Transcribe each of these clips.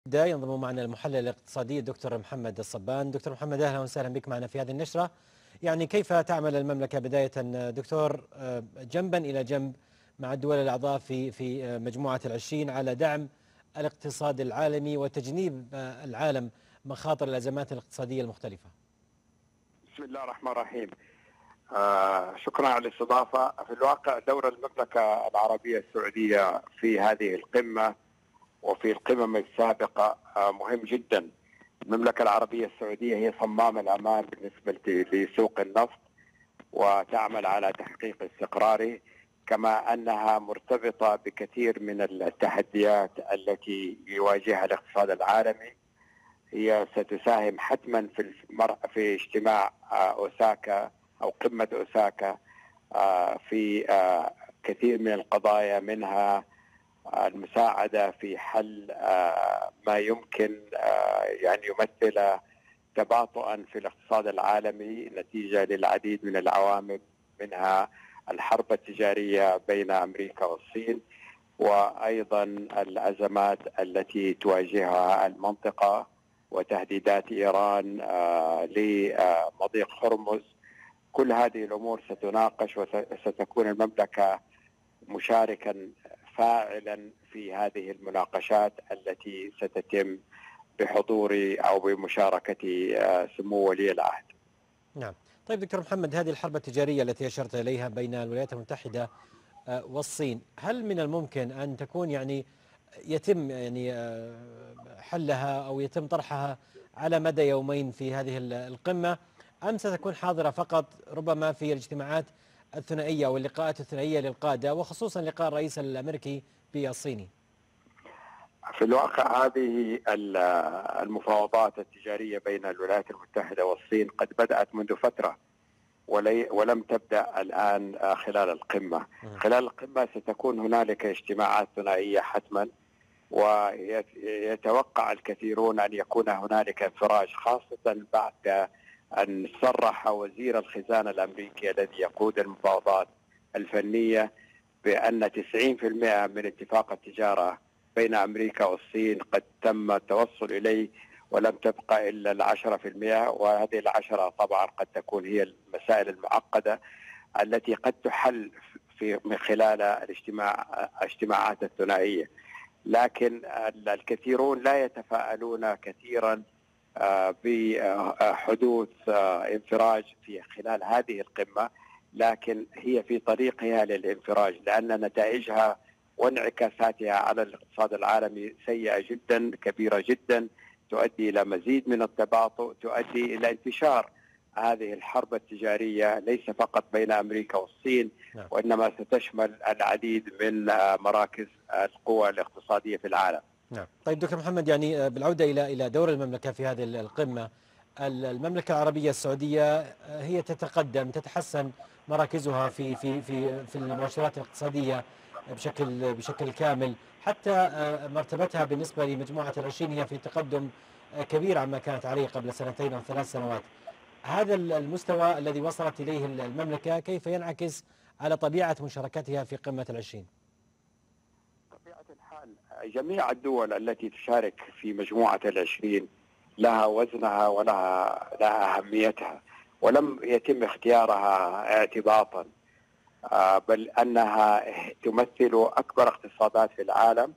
ينضم معنا المحلل الاقتصادي الدكتور محمد الصبان. دكتور محمد، اهلا وسهلا بك معنا في هذه النشرة. يعني كيف تعمل المملكة بداية دكتور جنبا إلى جنب مع الدول الأعضاء في مجموعة ال20 على دعم الاقتصاد العالمي وتجنيب العالم مخاطر الأزمات الاقتصادية المختلفة؟ بسم الله الرحمن الرحيم. شكرا على الاستضافة. في الواقع دور المملكة العربية السعودية في هذه القمة وفي القمم السابقة مهم جدا. المملكة العربية السعودية هي صمام الأمان بالنسبة لسوق النفط، وتعمل على تحقيق استقراره، كما أنها مرتبطة بكثير من التحديات التي يواجهها الاقتصاد العالمي. هي ستساهم حتما في اجتماع أوساكا أو قمة أوساكا في كثير من القضايا، منها المساعدة في حل ما يمكن يعني يمثل تباطؤا في الاقتصاد العالمي نتيجة للعديد من العوامل، منها الحرب التجارية بين أمريكا والصين، وأيضا الأزمات التي تواجهها المنطقة وتهديدات إيران لمضيق هرمز. كل هذه الأمور ستناقش، وستكون المملكة مشاركا فاعلا في هذه المناقشات التي ستتم بحضور أو بمشاركة سمو ولي العهد. نعم. طيب دكتور محمد، هذه الحرب التجارية التي أشرت إليها بين الولايات المتحدة والصين، هل من الممكن أن تكون يتم حلها أو يتم طرحها على مدى يومين في هذه القمة، أم ستكون حاضرة فقط ربما في الاجتماعات الثنائية أو اللقاءات الثنائية للقادة، وخصوصا لقاء الرئيس الأمريكي بالصيني؟ في الواقع هذه المفاوضات التجارية بين الولايات المتحدة والصين قد بدأت منذ فترة، ولم تبدأ الآن خلال القمة. خلال القمة ستكون هنالك اجتماعات ثنائية حتما، ويتوقع الكثيرون أن يكون هنالك انفراج، خاصة بعد أن صرح وزير الخزانة الأمريكي الذي يقود المفاوضات الفنية بأن 90% من اتفاق التجارة بين أمريكا والصين قد تم التوصل إليه، ولم تبقى إلا 10%، وهذه 10 طبعا قد تكون هي المسائل المعقدة التي قد تحل من خلال الاجتماعات الثنائية. لكن الكثيرون لا يتفاءلون كثيرا بحدوث انفراج في خلال هذه القمة، لكن هي في طريقها للانفراج، لأن نتائجها وانعكاساتها على الاقتصاد العالمي سيئة جدا، كبيرة جدا، تؤدي إلى مزيد من التباطؤ، تؤدي إلى انتشار هذه الحرب التجارية ليس فقط بين أمريكا والصين، وإنما ستشمل العديد من مراكز القوى الاقتصادية في العالم. نعم. طيب دكتور محمد، بالعودة إلى دور المملكة في هذه القمة، المملكة العربية السعودية هي تتحسن مراكزها في المؤشرات الاقتصادية بشكل كامل، حتى مرتبتها بالنسبة لمجموعة ال20 هي في تقدم كبير عما كانت عليه قبل سنتين أو 3 سنوات. هذا المستوى الذي وصلت إليه المملكة كيف ينعكس على طبيعة مشاركتها في قمة ال20؟ بطبيعة الحال جميع الدول التي تشارك في مجموعة ال20 لها وزنها ولها أهميتها، ولم يتم اختيارها اعتباطا، بل أنها تمثل أكبر اقتصادات في العالم،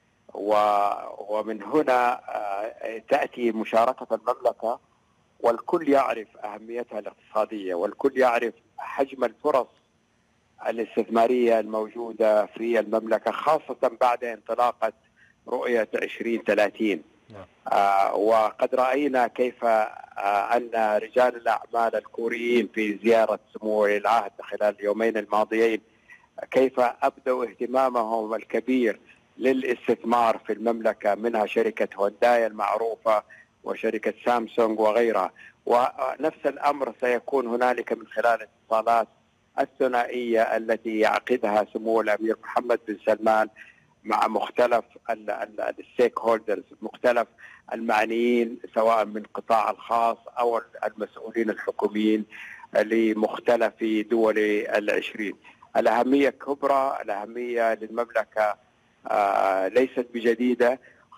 ومن هنا تأتي مشاركة المملكة، والكل يعرف أهميتها الاقتصادية، والكل يعرف حجم الفرص الاستثمارية الموجودة في المملكة، خاصة بعد انطلاقة رؤية 2030. وقد رأينا كيف أن رجال الأعمال الكوريين في زيارة سمو ولي العهد خلال اليومين الماضيين كيف أبدوا اهتمامهم الكبير للاستثمار في المملكة، منها شركة هونداي المعروفة وشركة سامسونج وغيرها. ونفس الأمر سيكون هنالك من خلال الاتصالات الثنائية التي يعقدها سمو الأمير محمد بن سلمان مع مختلف الستيك هولدرز، مختلف المعنيين سواء من القطاع الخاص أو المسؤولين الحكوميين لمختلف دول ال20. الأهمية كبرى، الأهمية للمملكة ليست بجديدة،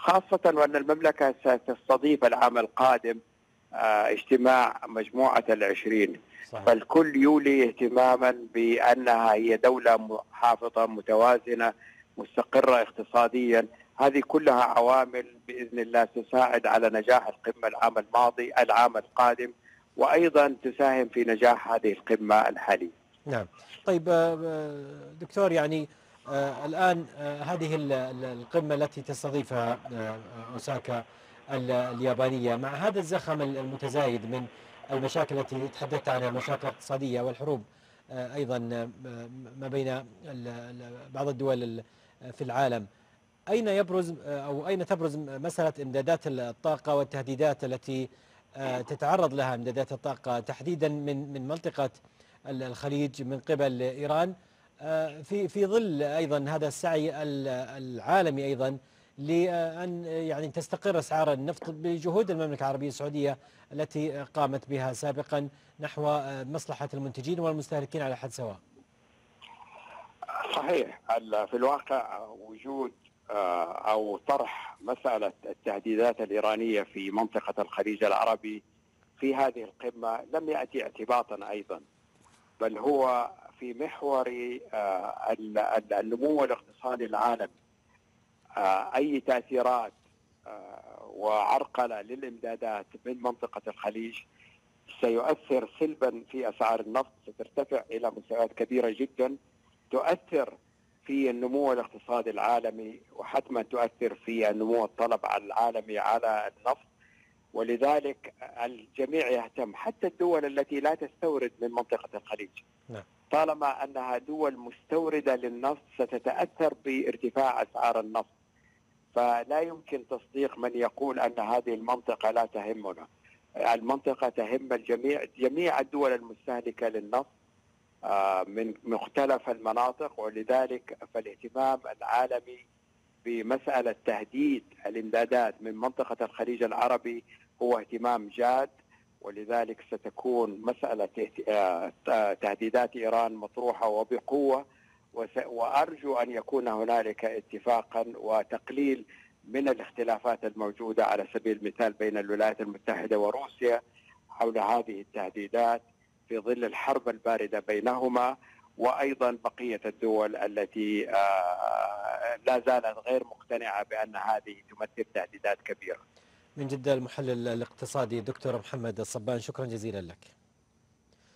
خاصة وأن المملكة ستستضيف العام القادم اجتماع مجموعة ال20. صحيح. فالكل يولي اهتماما بأنها هي دولة محافظة متوازنة مستقرة اقتصاديا. هذه كلها عوامل بإذن الله تساعد على نجاح القمة العام القادم، وأيضا تساهم في نجاح هذه القمة الحالية. نعم. طيب دكتور، يعني الآن هذه القمة التي تستضيفها أوساكا اليابانية، مع هذا الزخم المتزايد من المشاكل التي تحدثت عنها، المشاكل الاقتصادية والحروب أيضا ما بين بعض الدول في العالم، أين يبرز أو أين تبرز مسألة إمدادات الطاقة والتهديدات التي تتعرض لها إمدادات الطاقة تحديدا من منطقة الخليج من قبل إيران، في ظل أيضا هذا السعي العالمي أيضا لأن يعني تستقر أسعار النفط بجهود المملكة العربية السعودية التي قامت بها سابقا نحو مصلحة المنتجين والمستهلكين على حد سواء؟ صحيح. في الواقع وجود أو طرح مسألة التهديدات الإيرانية في منطقة الخليج العربي في هذه القمة لم يأتي اعتباطا أيضا، بل هو في محور النمو الاقتصادي العالمي. أي تأثيرات وعرقلة للإمدادات من منطقة الخليج سيؤثر سلبا في أسعار النفط، سترتفع إلى مستويات كبيرة جدا، تؤثر في النمو الاقتصادي العالمي، وحتما تؤثر في النمو الطلب العالمي على النفط. ولذلك الجميع يهتم، حتى الدول التي لا تستورد من منطقة الخليج، طالما أنها دول مستوردة للنفط ستتأثر بارتفاع أسعار النفط. فلا يمكن تصديق من يقول أن هذه المنطقة لا تهمنا. المنطقة تهم الجميع، جميع الدول المستهلكة للنفط من مختلف المناطق. ولذلك فالاهتمام العالمي بمسألة تهديد الإمدادات من منطقة الخليج العربي هو اهتمام جاد. ولذلك ستكون مسألة تهديدات إيران مطروحة وبقوة، وأرجو أن يكون هنالك اتفاقا وتقليل من الاختلافات الموجودة على سبيل المثال بين الولايات المتحدة وروسيا حول هذه التهديدات في ظل الحرب الباردة بينهما، وأيضا بقية الدول التي لا زالت غير مقتنعة بأن هذه تمثل تهديدات كبيرة. من جدة المحلل الاقتصادي دكتور محمد الصبان، شكرا جزيلا لك.